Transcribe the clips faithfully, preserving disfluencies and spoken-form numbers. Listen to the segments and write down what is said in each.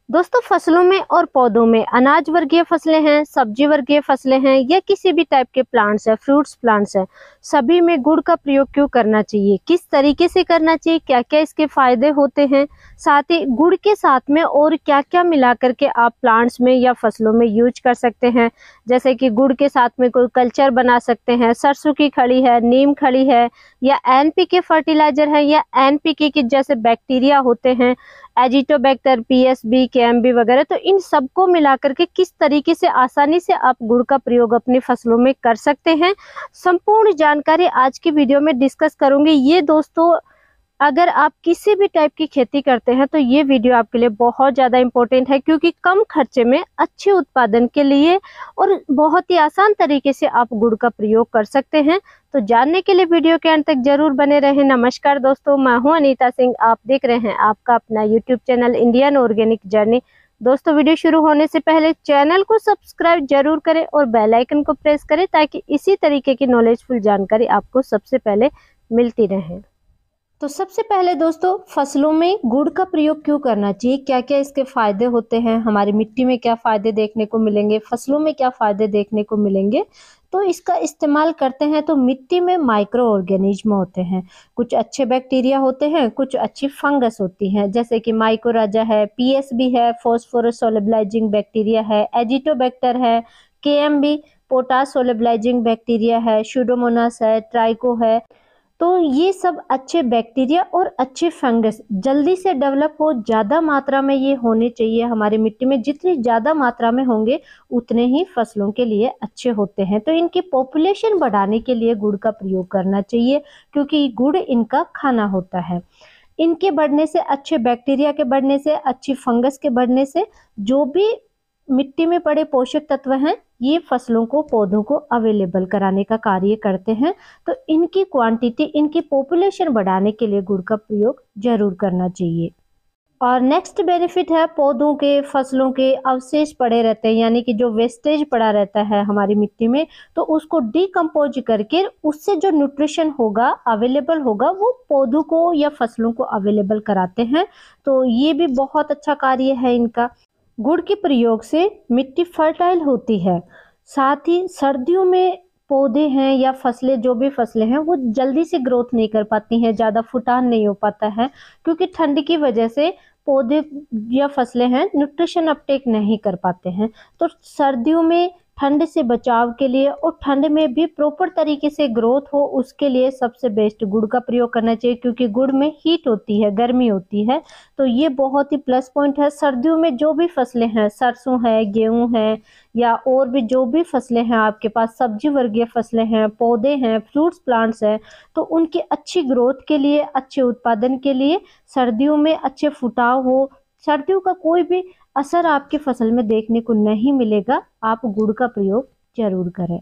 दोस्तों, फसलों में और पौधों में अनाज वर्गीय फसलें हैं, सब्जी वर्गीय फसलें हैं या किसी भी टाइप के प्लांट्स हैं, फ्रूट्स प्लांट्स हैं, सभी में गुड़ का प्रयोग क्यों करना चाहिए, किस तरीके से करना चाहिए, क्या क्या इसके फायदे होते हैं, साथ ही गुड़ के साथ में और क्या क्या मिला करके आप प्लांट्स में या फसलों में यूज कर सकते हैं। जैसे कि गुड़ के साथ में कोई कल्चर बना सकते हैं, सरसों की खड़ी है, नीम खड़ी है, या एनपीके फर्टिलाइजर है, या एनपीके के जैसे बैक्टीरिया होते हैं, एजिटोबैक्टर, पीएसबी, केएमबी वगैरह। तो इन सबको मिलाकर के किस तरीके से आसानी से आप गुड़ का प्रयोग अपनी फसलों में कर सकते हैं, संपूर्ण जानकारी आज की वीडियो में डिस्कस करूंगी। ये दोस्तों, अगर आप किसी भी टाइप की खेती करते हैं तो ये वीडियो आपके लिए बहुत ज़्यादा इम्पोर्टेंट है, क्योंकि कम खर्चे में अच्छे उत्पादन के लिए और बहुत ही आसान तरीके से आप गुड़ का प्रयोग कर सकते हैं। तो जानने के लिए वीडियो के अंत तक जरूर बने रहें। नमस्कार दोस्तों, मैं हूं अनीता सिंह, आप देख रहे हैं आपका अपना YouTube channel Indian organic journey. दोस्तों, वीडियो शुरू होने से पहले चैनल को सब्सक्राइब जरूर करें और बेल आइकन को प्रेस करें, ताकि इसी तरीके की नॉलेजफुल जानकारी आपको सबसे पहले मिलती रहे। तो सबसे पहले दोस्तों, फसलों में गुड़ का प्रयोग क्यों करना चाहिए, क्या क्या इसके फायदे होते हैं, हमारी मिट्टी में क्या फायदे देखने को मिलेंगे, फसलों में क्या फायदे देखने को मिलेंगे। तो इसका इस्तेमाल करते हैं तो मिट्टी में माइक्रो ऑर्गेनिज्म होते हैं, कुछ अच्छे बैक्टीरिया होते हैं, कुछ अच्छी फंगस होती हैं, जैसे कि माइकोराजा है, पीएसबी है, फॉस्फोरस सोलेबलाइजिंग बैक्टीरिया है, एजिटोबैक्टर है, केएमबी पोटास सोलेबलाइजिंग बैक्टीरिया है, स्यूडोमोनास है, ट्राइको है। तो ये सब अच्छे बैक्टीरिया और अच्छे फंगस जल्दी से डेवलप हो, ज़्यादा मात्रा में ये होने चाहिए हमारी मिट्टी में। जितनी ज़्यादा मात्रा में होंगे उतने ही फसलों के लिए अच्छे होते हैं। तो इनकी पॉपुलेशन बढ़ाने के लिए गुड़ का प्रयोग करना चाहिए, क्योंकि गुड़ इनका खाना होता है। इनके बढ़ने से, अच्छे बैक्टीरिया के बढ़ने से, अच्छी फंगस के बढ़ने से जो भी मिट्टी में पड़े पोषक तत्व हैं, ये फसलों को, पौधों को अवेलेबल कराने का कार्य करते हैं। तो इनकी क्वांटिटी, इनकी पॉपुलेशन बढ़ाने के लिए गुड़ का प्रयोग जरूर करना चाहिए। और नेक्स्ट बेनिफिट है, पौधों के, फसलों के अवशेष पड़े रहते हैं, यानी कि जो वेस्टेज पड़ा रहता है हमारी मिट्टी में, तो उसको डिकम्पोज करके उससे जो न्यूट्रिशन होगा, अवेलेबल होगा, वो पौधों को या फसलों को अवेलेबल कराते हैं। तो ये भी बहुत अच्छा कार्य है इनका। गुड़ के प्रयोग से मिट्टी फर्टाइल होती है, साथ ही सर्दियों में पौधे हैं या फसलें, जो भी फसलें हैं, वो जल्दी से ग्रोथ नहीं कर पाती हैं, ज़्यादा फुटान नहीं हो पाता है, क्योंकि ठंड की वजह से पौधे या फसलें हैं न्यूट्रिशन अपटेक नहीं कर पाते हैं। तो सर्दियों में ठंड से बचाव के लिए और ठंड में भी प्रॉपर तरीके से ग्रोथ हो, उसके लिए सबसे बेस्ट गुड़ का प्रयोग करना चाहिए, क्योंकि गुड़ में हीट होती है, गर्मी होती है। तो ये बहुत ही प्लस पॉइंट है। सर्दियों में जो भी फसलें हैं, सरसों है, गेहूं है, या और भी जो भी फसलें हैं आपके पास, सब्जी वर्गीय फसलें हैं, पौधे हैं, फ्रूट्स प्लांट्स हैं, तो उनकी अच्छी ग्रोथ के लिए, अच्छे उत्पादन के लिए सर्दियों में अच्छे फुटाव हो, सर्दियों का कोई भी असर आपकी फसल में देखने को नहीं मिलेगा, आप गुड़ का प्रयोग जरूर करें।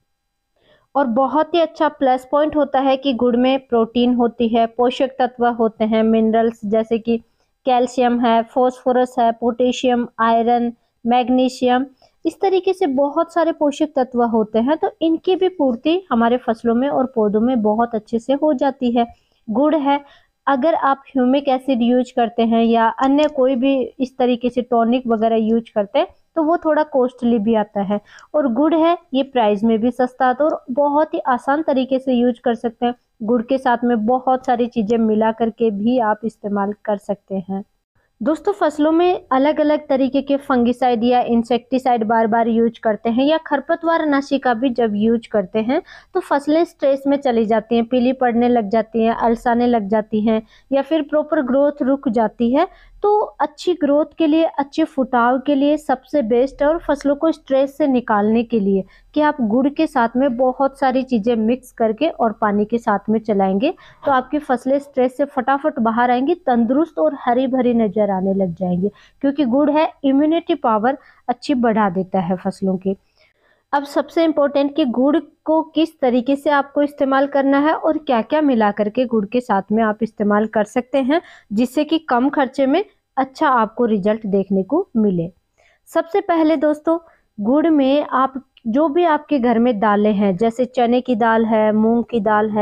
और बहुत ही अच्छा प्लस पॉइंट होता है कि गुड़ में प्रोटीन होती है, पोषक तत्व होते हैं, मिनरल्स जैसे कि कैल्शियम है, फास्फोरस है, पोटेशियम, आयरन, मैग्नीशियम, इस तरीके से बहुत सारे पोषक तत्व होते हैं। तो इनकी भी पूर्ति हमारे फसलों में और पौधों में बहुत अच्छे से हो जाती है। गुड़ है, अगर आप ह्यूमिक एसिड यूज करते हैं या अन्य कोई भी इस तरीके से टॉनिक वगैरह यूज करते हैं, तो वो थोड़ा कॉस्टली भी आता है। और गुड़ है, ये प्राइस में भी सस्ता आता है और बहुत ही आसान तरीके से यूज कर सकते हैं। गुड़ के साथ में बहुत सारी चीज़ें मिला करके भी आप इस्तेमाल कर सकते हैं। दोस्तों, फसलों में अलग अलग तरीके के फंगिसाइड या इंसेक्टिसाइड बार बार यूज करते हैं, या खरपतवार नाशी का भी जब यूज करते हैं तो फसलें स्ट्रेस में चली जाती हैं, पीली पड़ने लग जाती हैं, अलसाने लग जाती हैं, या फिर प्रॉपर ग्रोथ रुक जाती है। तो अच्छी ग्रोथ के लिए, अच्छे फुटाव के लिए सबसे बेस्ट है, और फसलों को स्ट्रेस से निकालने के लिए, कि आप गुड़ के साथ में बहुत सारी चीज़ें मिक्स करके और पानी के साथ में चलाएंगे तो आपकी फसलें स्ट्रेस से फटाफट बाहर आएंगी, तंदुरुस्त और हरी भरी नजर आने लग जाएंगे, क्योंकि गुड़ है, इम्यूनिटी पावर अच्छी बढ़ा देता है फसलों की। अब सबसे इम्पोर्टेंट कि गुड़ को किस तरीके से आपको इस्तेमाल करना है और क्या क्या मिला करके गुड़ के साथ में आप इस्तेमाल कर सकते हैं, जिससे कि कम खर्चे में अच्छा आपको रिजल्ट देखने को मिले। सबसे पहले दोस्तों, गुड़ में आप जो भी आपके घर में दालें हैं, जैसे चने की दाल है, मूंग की दाल है,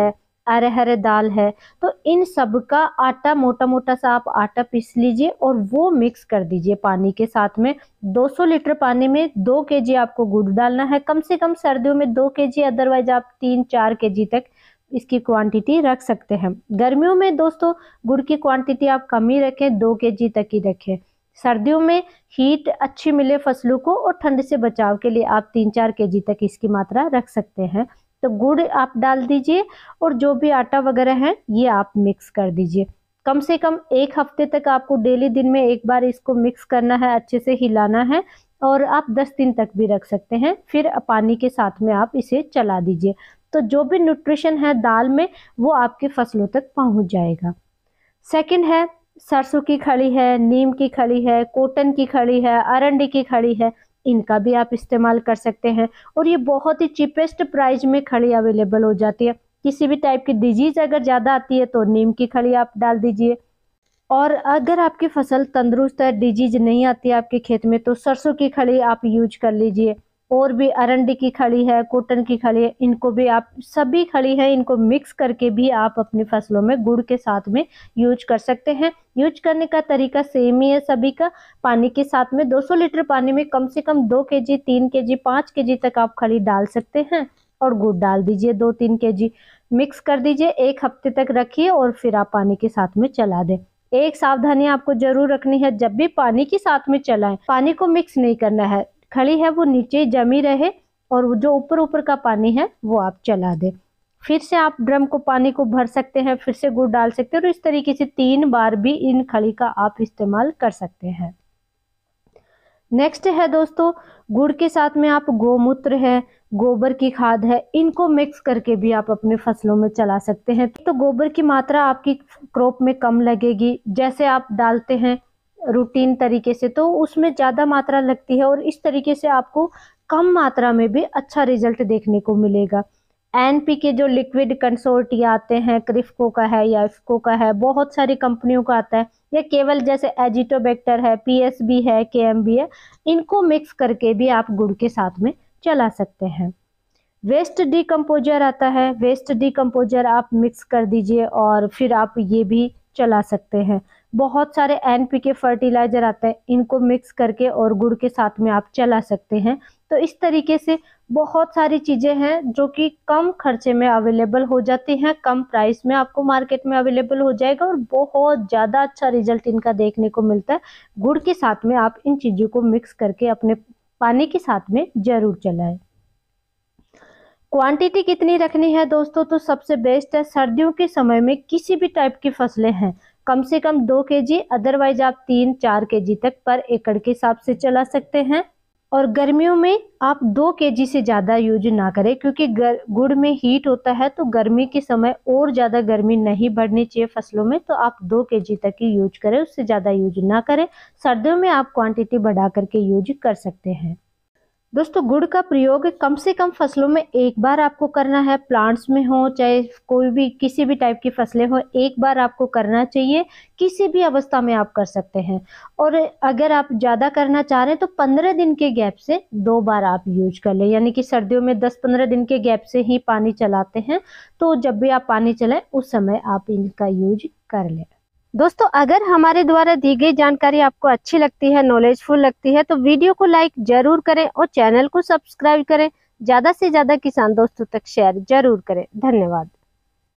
अरहर दाल है, तो इन सब का आटा मोटा मोटा सा आप आटा पीस लीजिए और वो मिक्स कर दीजिए पानी के साथ में। दो सौ लीटर पानी में दो केजी आपको गुड़ डालना है, कम से कम सर्दियों में दो केजी, अदरवाइज आप तीन चार केजी तक इसकी क्वांटिटी रख सकते हैं। गर्मियों में दोस्तों गुड़ की क्वांटिटी आप कम ही रखें, दो केजी तक ही रखें। सर्दियों में हीट अच्छी मिले फसलों को और ठंड से बचाव के लिए आप तीन चार केजी तक इसकी मात्रा रख सकते हैं। तो गुड़ आप डाल दीजिए और जो भी आटा वगैरह है ये आप मिक्स कर दीजिए। कम से कम एक हफ्ते तक आपको डेली दिन में एक बार इसको मिक्स करना है, अच्छे से हिलाना है और आप दस दिन तक भी रख सकते हैं। फिर पानी के साथ में आप इसे चला दीजिए, तो जो भी न्यूट्रिशन है दाल में वो आपकी फसलों तक पहुंच जाएगा। सेकंड है सरसों की खली है, नीम की खली है, कॉटन की खली है, अरंडी की खली है, इनका भी आप इस्तेमाल कर सकते हैं और ये बहुत ही चीपेस्ट प्राइस में खली अवेलेबल हो जाती है। किसी भी टाइप की डिजीज अगर ज़्यादा आती है तो नीम की खली आप डाल दीजिए, और अगर आपकी फसल तंदुरुस्त है, डिजीज नहीं आती है आपके खेत में, तो सरसों की खली आप यूज कर लीजिए। और भी अरंडी की खली है, कॉटन की खली है, इनको भी आप, सभी खली है, इनको मिक्स करके भी आप अपनी फसलों में गुड़ के साथ में यूज कर सकते हैं। यूज करने का तरीका सेम ही है सभी का। पानी के साथ में दो सौ लीटर पानी में कम से कम दो केजी, तीन केजी, पाँच केजी तक आप खली डाल सकते हैं और गुड़ डाल दीजिए दो तीन केजी, मिक्स कर दीजिए, एक हफ्ते तक रखिए और फिर आप पानी के साथ में चला दें। एक सावधानी आपको जरूर रखनी है, जब भी पानी के साथ में चलाएं, पानी को मिक्स नहीं करना है, खली है वो नीचे जमी रहे और जो ऊपर ऊपर का पानी है वो आप चला दें। फिर से आप ड्रम को पानी को भर सकते हैं, फिर से गुड़ डाल सकते हैं और इस तरीके से तीन बार भी इन खली का आप इस्तेमाल कर सकते हैं। नेक्स्ट है दोस्तों, गुड़ के साथ में आप गोमूत्र है, गोबर की खाद है, इनको मिक्स करके भी आप अपने फसलों में चला सकते हैं। तो गोबर की मात्रा आपकी क्रॉप में कम लगेगी, जैसे आप डालते हैं रूटीन तरीके से तो उसमें ज़्यादा मात्रा लगती है और इस तरीके से आपको कम मात्रा में भी अच्छा रिजल्ट देखने को मिलेगा। एनपीके जो लिक्विड कंसोर्टिया आते हैं, क्रिफ्को का है या इफ्को का है, बहुत सारी कंपनियों का आता है, या केवल जैसे एजिटोबैक्टर है, पीएसबी है, केएमबी है, इनको मिक्स करके भी आप गुड़ के साथ में चला सकते हैं। वेस्ट डीकम्पोजर आता है, वेस्ट डीकम्पोजर आप मिक्स कर दीजिए और फिर आप ये भी चला सकते हैं। बहुत सारे एनपीके फर्टिलाइजर आते हैं, इनको मिक्स करके और गुड़ के साथ में आप चला सकते हैं। तो इस तरीके से बहुत सारी चीज़ें हैं जो कि कम खर्चे में अवेलेबल हो जाती हैं, कम प्राइस में आपको मार्केट में अवेलेबल हो जाएगा और बहुत ज़्यादा अच्छा रिजल्ट इनका देखने को मिलता है। गुड़ के साथ में आप इन चीज़ों को मिक्स करके अपने पानी के साथ में ज़रूर चलाएं। क्वांटिटी कितनी रखनी है दोस्तों, तो सबसे बेस्ट है सर्दियों के समय में किसी भी टाइप की फसलें हैं कम से कम दो केजी, अदरवाइज आप तीन चार केजी तक पर एकड़ के हिसाब से चला सकते हैं। और गर्मियों में आप दो केजी से ज़्यादा यूज ना करें, क्योंकि गुड़ में हीट होता है तो गर्मी के समय और ज़्यादा गर्मी नहीं बढ़नी चाहिए फसलों में, तो आप दो केजी तक ही यूज करें, उससे ज़्यादा यूज ना करें। सर्दियों में आप क्वांटिटी बढ़ा करके यूज कर सकते हैं। दोस्तों गुड़ का प्रयोग कम से कम फसलों में एक बार आपको करना है, प्लांट्स में हो चाहे कोई भी किसी भी टाइप की फसलें हो, एक बार आपको करना चाहिए, किसी भी अवस्था में आप कर सकते हैं। और अगर आप ज़्यादा करना चाह रहे हैं तो पंद्रह दिन के गैप से दो बार आप यूज कर लें, यानी कि सर्दियों में दस पंद्रह दिन के गैप से ही पानी चलाते हैं, तो जब भी आप पानी चलाएं उस समय आप इनका यूज कर लें। दोस्तों अगर हमारे द्वारा दी गई जानकारी आपको अच्छी लगती है, नॉलेजफुल लगती है, तो वीडियो को लाइक जरूर करें और चैनल को सब्सक्राइब करें। ज़्यादा से ज़्यादा किसान दोस्तों तक शेयर जरूर करें। धन्यवाद।